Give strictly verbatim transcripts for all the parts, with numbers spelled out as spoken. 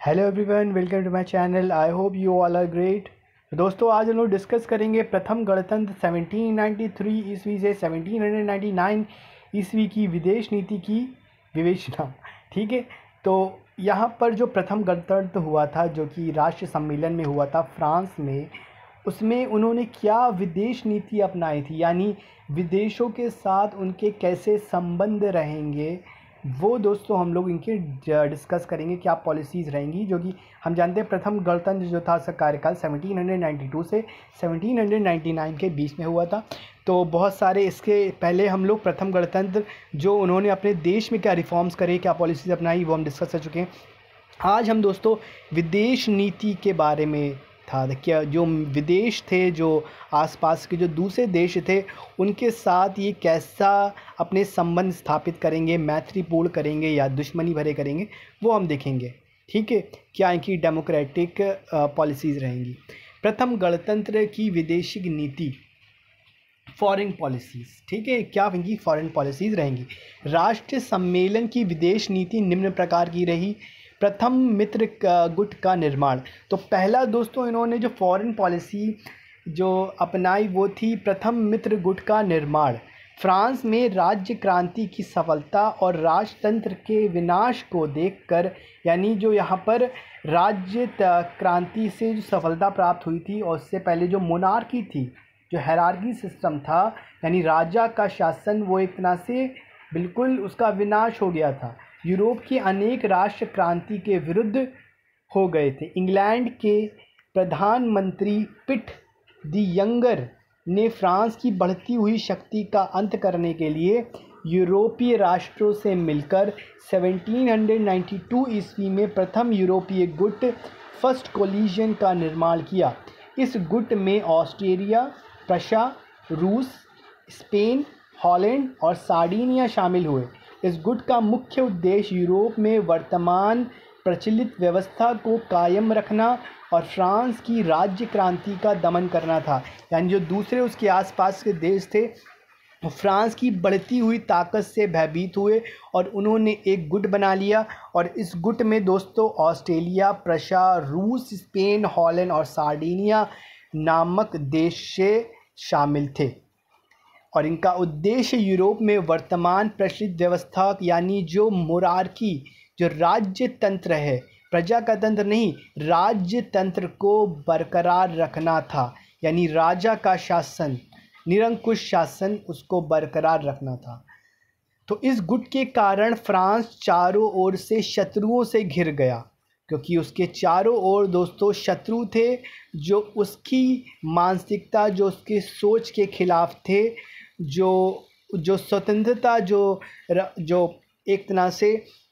Hello everyone, welcome to my channel. I hope you all are great. दोस्तों, आज हम लोग डिस्कस करेंगे प्रथम गणतंत्र सेवनटीन नाइंटी थ्री ईस्वी से सेवनटीन नाइंटी नाइन ईस्वी की विदेश नीति की विवेचना। ठीक है, तो यहाँ पर जो प्रथम गणतंत्र हुआ था, जो कि राष्ट्र सम्मेलन में हुआ था फ्रांस में, उसमें उन्होंने क्या विदेश नीति अपनाई थी, यानी विदेशों के साथ उनके कैसे संबंध रहेंगे, वो दोस्तों हम लोग इनके डिस्कस करेंगे। क्या पॉलिसीज़ रहेंगी, जो कि हम जानते हैं प्रथम गणतंत्र जो था उसका कार्यकाल सेवनटीन नाइंटी टू से सेवनटीन नाइंटी नाइन के बीच में हुआ था। तो बहुत सारे इसके पहले हम लोग प्रथम गणतंत्र जो उन्होंने अपने देश में क्या रिफॉर्म्स करे, क्या पॉलिसीज़ अपनाई, वो हम डिस्कस कर चुके हैं। आज हम दोस्तों विदेश नीति के बारे में था, क्या जो विदेश थे, जो आसपास के जो दूसरे देश थे, उनके साथ ये कैसा अपने संबंध स्थापित करेंगे, मैत्रीपूर्ण करेंगे या दुश्मनी भरे करेंगे, वो हम देखेंगे। ठीक है, क्या इनकी डेमोक्रेटिक पॉलिसीज़ रहेंगी। प्रथम गणतंत्र की विदेशी नीति, फॉरेन पॉलिसीज़। ठीक है, क्या इनकी फॉरेन पॉलिसीज़ रहेंगी। राष्ट्र सम्मेलन की विदेश नीति निम्न प्रकार की रही। प्रथम मित्र गुट का निर्माण। तो पहला दोस्तों इन्होंने जो फॉरेन पॉलिसी जो अपनाई वो थी प्रथम मित्र गुट का निर्माण। फ्रांस में राज्य क्रांति की सफलता और राजतंत्र के विनाश को देखकर, यानी जो यहाँ पर राज्य क्रांति से जो सफलता प्राप्त हुई थी और उससे पहले जो मोनार्की थी, जो हायरार्की सिस्टम था, यानी राजा का शासन, वो एक तरह से बिल्कुल उसका विनाश हो गया था। यूरोप के अनेक राष्ट्र क्रांति के विरुद्ध हो गए थे। इंग्लैंड के प्रधानमंत्री पिट द यंगर ने फ्रांस की बढ़ती हुई शक्ति का अंत करने के लिए यूरोपीय राष्ट्रों से मिलकर सेवनटीन नाइंटी टू ईस्वी में प्रथम यूरोपीय गुट फर्स्ट कोलिशन का निर्माण किया। इस गुट में ऑस्ट्रिया, प्रशा, रूस, स्पेन, हॉलैंड और सार्डिनिया शामिल हुए। इस गुट का मुख्य उद्देश्य यूरोप में वर्तमान प्रचलित व्यवस्था को कायम रखना और फ्रांस की राज्य क्रांति का दमन करना था। यानी जो दूसरे उसके आसपास के देश थे, फ्रांस की बढ़ती हुई ताकत से भयभीत हुए और उन्होंने एक गुट बना लिया। और इस गुट में दोस्तों ऑस्ट्रेलिया, प्रशा, रूस, स्पेन, हॉलैंड और सार्डिनिया नामक देश से शामिल थे। और इनका उद्देश्य यूरोप में वर्तमान प्रचलित व्यवस्था, यानी जो मोरार्की, जो राज्य तंत्र है, प्रजा का तंत्र नहीं, राज्य तंत्र को बरकरार रखना था। यानी राजा का शासन, निरंकुश शासन, उसको बरकरार रखना था। तो इस गुट के कारण फ्रांस चारों ओर से शत्रुओं से घिर गया, क्योंकि उसके चारों ओर दोस्तों शत्रु थे जो उसकी मानसिकता, जो उसके सोच के खिलाफ थे, जो जो स्वतंत्रता, जो जो एक तरह से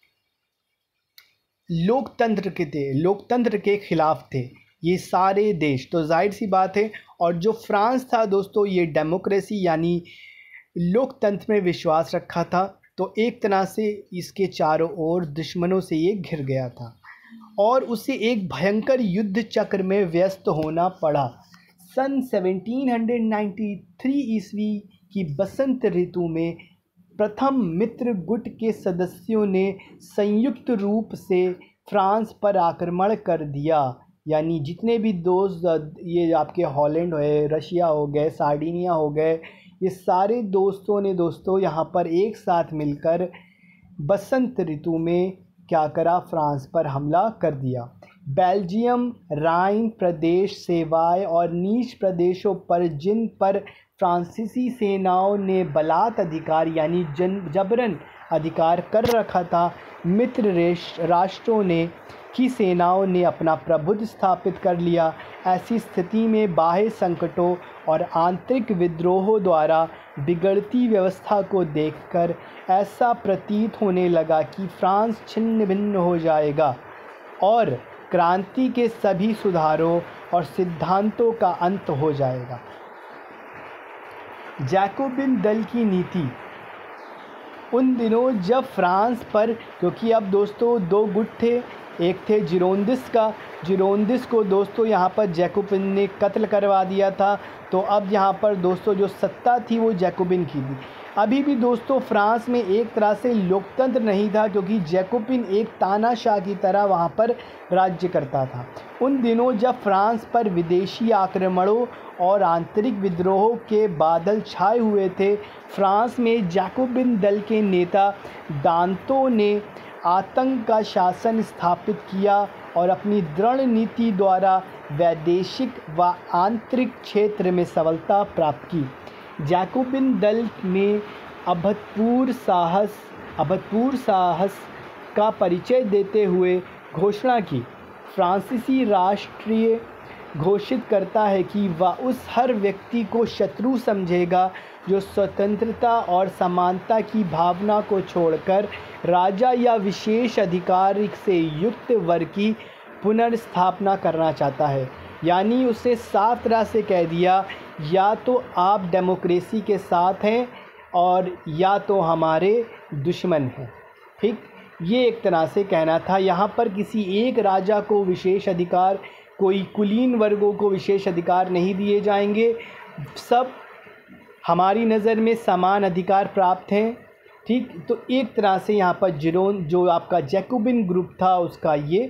लोकतंत्र के थे, लोकतंत्र के खिलाफ थे ये सारे देश। तो जाहिर सी बात है, और जो फ्रांस था दोस्तों, ये डेमोक्रेसी यानी लोकतंत्र में विश्वास रखा था। तो एक तरह से इसके चारों ओर दुश्मनों से ये घिर गया था और उसे एक भयंकर युद्ध चक्र में व्यस्त होना पड़ा। सन सेवनटीन नाइंटी थ्री ईस्वी की बसंत ऋतु में प्रथम मित्र गुट के सदस्यों ने संयुक्त रूप से फ्रांस पर आक्रमण कर दिया। यानी जितने भी दोस्त, ये आपके हॉलैंड है, रशिया हो गए, सार्डिनिया हो गए, ये सारे दोस्तों ने दोस्तों यहाँ पर एक साथ मिलकर बसंत ऋतु में क्या करा, फ्रांस पर हमला कर दिया। बेल्जियम, राइन प्रदेश, सेवाय और नीच प्रदेशों पर, जिन पर फ्रांसीसी सेनाओं ने बलात् अधिकार यानी जन जबरन अधिकार कर रखा था, मित्र राष्ट्रों ने की सेनाओं ने अपना प्रभुत्व स्थापित कर लिया। ऐसी स्थिति में बाह्य संकटों और आंतरिक विद्रोहों द्वारा बिगड़ती व्यवस्था को देखकर ऐसा प्रतीत होने लगा कि फ्रांस छिन्न भिन्न हो जाएगा और क्रांति के सभी सुधारों और सिद्धांतों का अंत हो जाएगा। जैकोबिन दल की नीति। उन दिनों जब फ्रांस पर, क्योंकि अब दोस्तों दो गुट थे, एक थे जिरोंदिस का, जिरोंदिस को दोस्तों यहाँ पर जैकोबिन ने कत्ल करवा दिया था। तो अब यहाँ पर दोस्तों जो सत्ता थी वो जैकोबिन की थी। अभी भी दोस्तों फ्रांस में एक तरह से लोकतंत्र नहीं था, क्योंकि जैकोबिन एक तानाशाह की तरह वहाँ पर राज्य करता था। उन दिनों जब फ्रांस पर विदेशी आक्रमणों और आंतरिक विद्रोह के बादल छाए हुए थे, फ्रांस में जैकोबिन दल के नेता दांतों ने आतंक का शासन स्थापित किया और अपनी दृढ़ नीति द्वारा वैदेशिक व आंतरिक क्षेत्र में सफलता प्राप्त की। जैकोबिन दल में अभूतपूर्व साहस अभूतपूर्व साहस का परिचय देते हुए घोषणा की। फ्रांसीसी राष्ट्रीय घोषित करता है कि वह उस हर व्यक्ति को शत्रु समझेगा जो स्वतंत्रता और समानता की भावना को छोड़कर राजा या विशेष अधिकार से युक्त वर्ग की पुनर्स्थापना करना चाहता है। यानी उसे साफ तरह से कह दिया, या तो आप डेमोक्रेसी के साथ हैं और या तो हमारे दुश्मन हैं। ठीक, ये एक तरह से कहना था। यहाँ पर किसी एक राजा को विशेष अधिकार, कोई कुलीन वर्गों को विशेष अधिकार नहीं दिए जाएंगे, सब हमारी नज़र में समान अधिकार प्राप्त हैं। ठीक, तो एक तरह से यहाँ पर जिरोन जो आपका जैकोबिन ग्रुप था उसका ये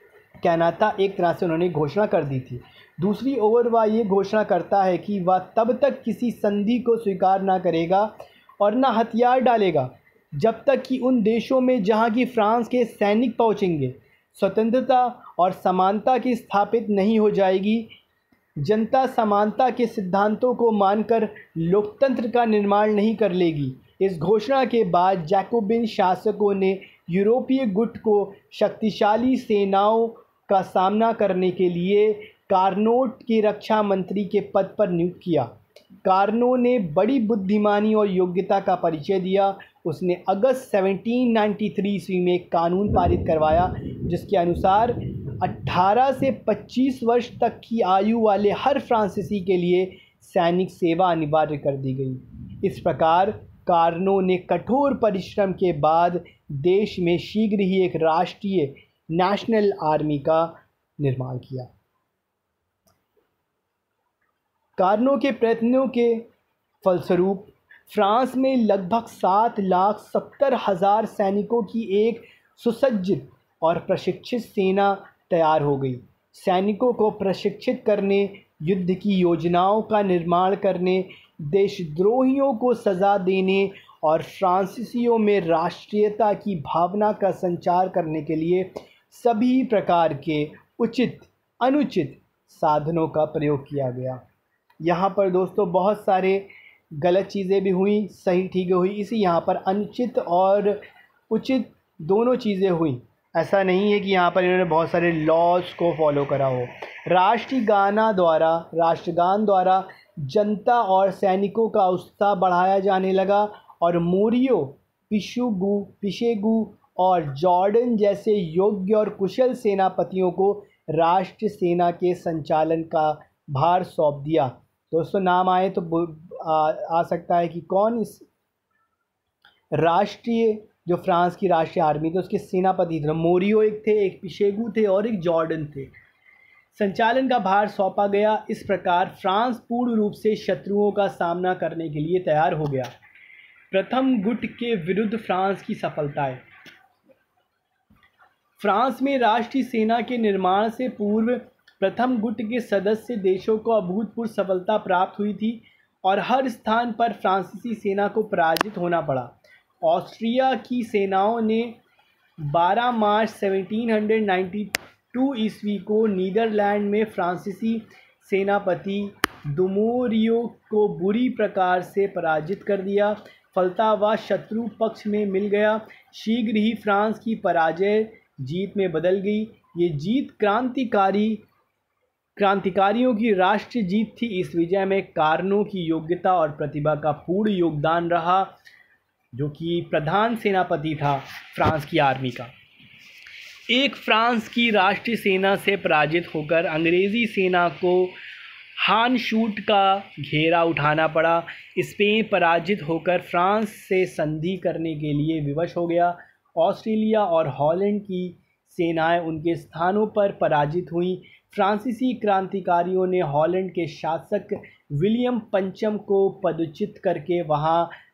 कहना था, एक तरह से उन्होंने घोषणा कर दी थी। दूसरी ओर वह ये घोषणा करता है कि वह तब तक किसी संधि को स्वीकार ना करेगा और ना हथियार डालेगा जब तक कि उन देशों में जहाँ की फ्रांस के सैनिक पहुँचेंगे स्वतंत्रता और समानता की स्थापित नहीं हो जाएगी। जनता समानता के सिद्धांतों को मानकर लोकतंत्र का निर्माण नहीं कर लेगी। इस घोषणा के बाद जैकोबिन शासकों ने यूरोपीय गुट को शक्तिशाली सेनाओं का सामना करने के लिए कार्नोट के रक्षा मंत्री के पद पर नियुक्त किया। कार्नो ने बड़ी बुद्धिमानी और योग्यता का परिचय दिया। उसने अगस्त सत्रह सौ तिरानवे ईस्वी में एक कानून पारित करवाया जिसके अनुसार अठारह से पच्चीस वर्ष तक की आयु वाले हर फ्रांसीसी के लिए सैनिक सेवा अनिवार्य कर दी गई। इस प्रकार कार्नो ने कठोर परिश्रम के बाद देश में शीघ्र ही एक राष्ट्रीय नेशनल आर्मी का निर्माण किया। कार्नो के प्रयत्नों के फलस्वरूप फ्रांस में लगभग सात लाख सत्तर हज़ार सैनिकों की एक सुसज्जित और प्रशिक्षित सेना तैयार हो गई। सैनिकों को प्रशिक्षित करने, युद्ध की योजनाओं का निर्माण करने, देशद्रोहियों को सज़ा देने और फ्रांसीसियों में राष्ट्रीयता की भावना का संचार करने के लिए सभी प्रकार के उचित अनुचित साधनों का प्रयोग किया गया। यहाँ पर दोस्तों बहुत सारे गलत चीज़ें भी हुई, सही ठीक हुई, इसी यहाँ पर अनुचित और उचित दोनों चीज़ें हुई। ऐसा नहीं है कि यहाँ पर इन्होंने बहुत सारे लॉज को फॉलो करा हो। राष्ट्रगाना द्वारा राष्ट्रगान द्वारा जनता और सैनिकों का उत्साह बढ़ाया जाने लगा और मोरियो, पिशुगु पिशेगु और जॉर्डन जैसे योग्य और कुशल सेनापतियों को राष्ट्रीय सेना के संचालन का भार सौंप दिया। दोस्तों नाम आए तो आ, आ सकता है कि कौन इस राष्ट्रीय जो फ्रांस की राष्ट्रीय आर्मी थी उसके सेनापति थे। मोरियो एक थे, एक पिशेगु थे और एक जॉर्डन थे। संचालन का भार सौंपा गया। इस प्रकार फ्रांस पूर्ण रूप से शत्रुओं का सामना करने के लिए तैयार हो गया। प्रथम गुट के विरुद्ध फ्रांस की सफलताएं। फ्रांस में राष्ट्रीय सेना के निर्माण से पूर्व प्रथम गुट के सदस्य देशों को अभूतपूर्व सफलता प्राप्त हुई थी और हर स्थान पर फ्रांसीसी सेना को पराजित होना पड़ा। ऑस्ट्रिया की सेनाओं ने बारह मार्च सत्रह सौ बानवे ईस्वी को नीदरलैंड में फ्रांसीसी सेनापति दुमोरियो को बुरी प्रकार से पराजित कर दिया। फलतावा शत्रु पक्ष में मिल गया। शीघ्र ही फ्रांस की पराजय जीत में बदल गई। ये जीत क्रांतिकारी क्रांतिकारियों की राष्ट्रीय जीत थी। इस विजय में कार्नो की योग्यता और प्रतिभा का पूर्ण योगदान रहा, जो कि प्रधान सेनापति था फ्रांस की आर्मी का। एक फ्रांस की राष्ट्रीय सेना से पराजित होकर अंग्रेज़ी सेना को हानशूट का घेरा उठाना पड़ा। स्पेन पराजित होकर फ्रांस से संधि करने के लिए विवश हो गया। ऑस्ट्रेलिया और हॉलैंड की सेनाएं उनके स्थानों पर पराजित हुईं। फ्रांसीसी क्रांतिकारियों ने हॉलैंड के शासक विलियम पंचम को पदच्युत करके वहां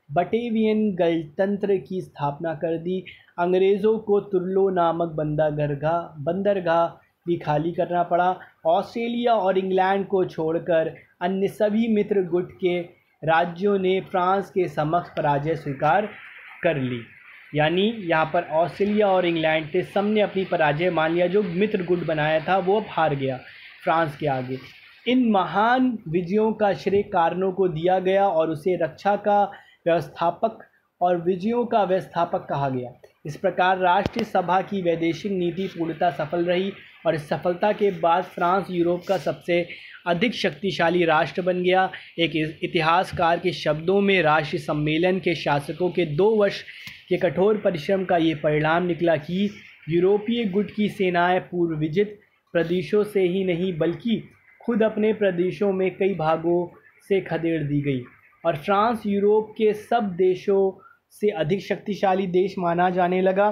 बटेवियन गणतंत्र की स्थापना कर दी। अंग्रेज़ों को तुर्लो नामक बंदरगाह बंदरगाह भी खाली करना पड़ा। ऑस्ट्रेलिया और इंग्लैंड को छोड़कर अन्य सभी मित्र गुट के राज्यों ने फ्रांस के समक्ष पराजय स्वीकार कर ली। यानी यहाँ पर ऑस्ट्रेलिया और इंग्लैंड के सबने अपनी पराजय मान लिया। जो मित्र गुट बनाया था वो अब हार गया फ्रांस के आगे। इन महान विजयों का श्रेय कारणों को दिया गया और उसे रक्षा का व्यवस्थापक और विजयों का व्यवस्थापक कहा गया। इस प्रकार राष्ट्रीय सभा की वैदेशिक नीति पूर्णतः सफल रही और इस सफलता के बाद फ्रांस यूरोप का सबसे अधिक शक्तिशाली राष्ट्र बन गया। एक इतिहासकार के शब्दों में राष्ट्रीय सम्मेलन के शासकों के दो वर्ष के कठोर परिश्रम का ये परिणाम निकला कि यूरोपीय गुट की सेनाएं पूर्व विजित प्रदेशों से ही नहीं बल्कि खुद अपने प्रदेशों में कई भागों से खदेड़ दी गई और फ्रांस यूरोप के सब देशों से अधिक शक्तिशाली देश माना जाने लगा।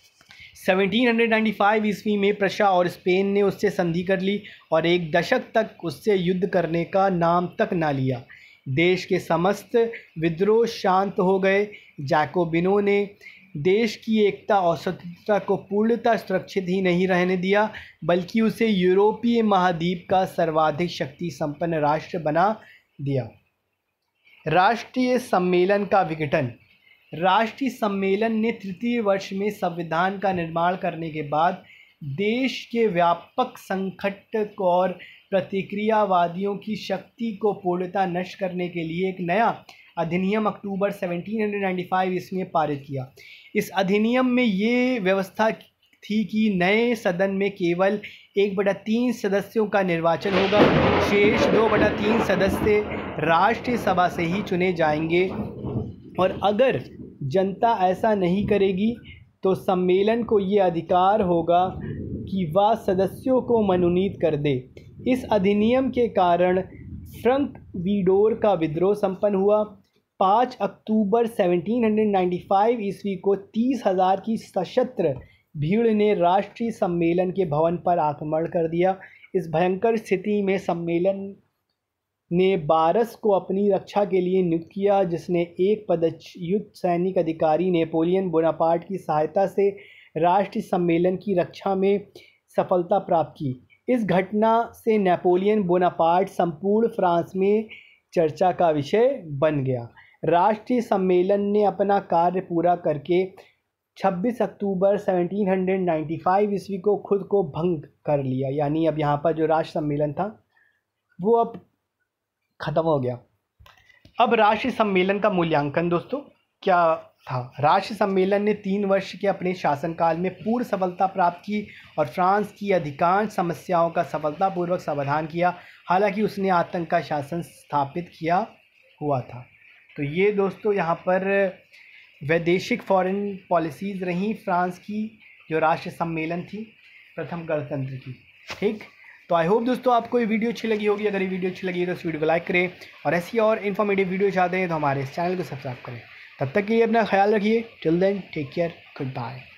सत्रह सौ पचानवे ईस्वी में प्रशा और स्पेन ने उससे संधि कर ली और एक दशक तक उससे युद्ध करने का नाम तक ना लिया। देश के समस्त विद्रोह शांत हो गए। जैकोबिनों ने देश की एकता और स्वतंत्रता को पूर्णतः सुरक्षित ही नहीं रहने दिया बल्कि उसे यूरोपीय महाद्वीप का सर्वाधिक शक्ति संपन्न राष्ट्र बना दिया। राष्ट्रीय सम्मेलन का विघटन। राष्ट्रीय सम्मेलन ने तृतीय वर्ष में संविधान का निर्माण करने के बाद देश के व्यापक संकट और प्रतिक्रियावादियों की शक्ति को पूर्णतः नष्ट करने के लिए एक नया अधिनियम अक्टूबर सत्रह सौ पचानवे ईस्वी में पारित किया। इस अधिनियम में ये व्यवस्था थी कि नए सदन में केवल एक बटा तीन सदस्यों का निर्वाचन होगा। शेष दो बटा तीन सदस्य राष्ट्रीय सभा से ही चुने जाएंगे और अगर जनता ऐसा नहीं करेगी तो सम्मेलन को ये अधिकार होगा कि वह सदस्यों को मनोनीत कर दे। इस अधिनियम के कारण फ्रंक वीडोर का विद्रोह संपन्न हुआ। पाँच अक्टूबर सत्रह सौ पचानवे ईस्वी को तीस हजार की सशस्त्र भीड़ ने राष्ट्रीय सम्मेलन के भवन पर आक्रमण कर दिया। इस भयंकर स्थिति में सम्मेलन ने बारस को अपनी रक्षा के लिए नियुक्त किया, जिसने एक पदच्युत सैनिक अधिकारी नेपोलियन बोनापार्ट की सहायता से राष्ट्रीय सम्मेलन की रक्षा में सफलता प्राप्त की। इस घटना से नेपोलियन बोनापार्ट संपूर्ण फ्रांस में चर्चा का विषय बन गया। राष्ट्रीय सम्मेलन ने अपना कार्य पूरा करके छब्बीस अक्टूबर सत्रह सौ पचानवे ईस्वी को खुद को भंग कर लिया। यानी अब यहाँ पर जो राष्ट्रीय सम्मेलन था वो अब ख़त्म हो गया। अब राष्ट्रीय सम्मेलन का मूल्यांकन दोस्तों क्या था। राष्ट्रीय सम्मेलन ने तीन वर्ष के अपने शासनकाल में पूर्ण सफलता प्राप्त की और फ्रांस की अधिकांश समस्याओं का सफलतापूर्वक समाधान किया। हालांकि उसने आतंक का शासन स्थापित किया हुआ था। तो ये दोस्तों यहाँ पर वैदेशिक फॉरेन पॉलिसीज़ रहीं फ्रांस की जो राष्ट्रीय सम्मेलन थी प्रथम गणतंत्र की। ठीक, तो आई होप दोस्तों आपको ये वीडियो अच्छी लगी होगी। अगर ये वीडियो अच्छी लगी है तो इस वीडियो को लाइक करें और ऐसी और इन्फॉर्मेटिव वीडियो चाहते हैं तो हमारे इस चैनल को सब्सक्राइब करें। तब तक के लिए अपना ख्याल रखिए। Till then take care, good bye.